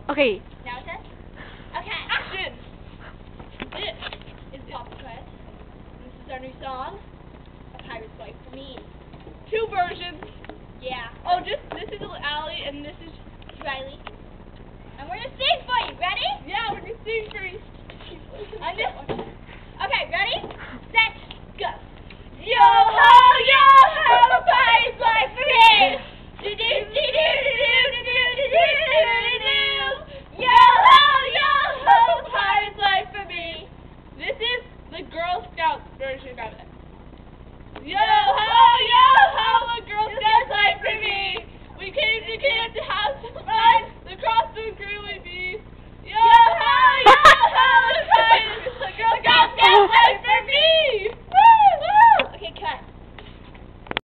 Okay. Now it says? Okay, action! This is Popsicle Heads. This is our new song, A Pirate's Life for Me. 2 versions. Yeah. Oh, this is Allie and this is Riley. And we're gonna sing for you. Ready? Yeah, we're gonna sing for you. Okay, ready? Set, go. Yo ho, a pirate's life for me.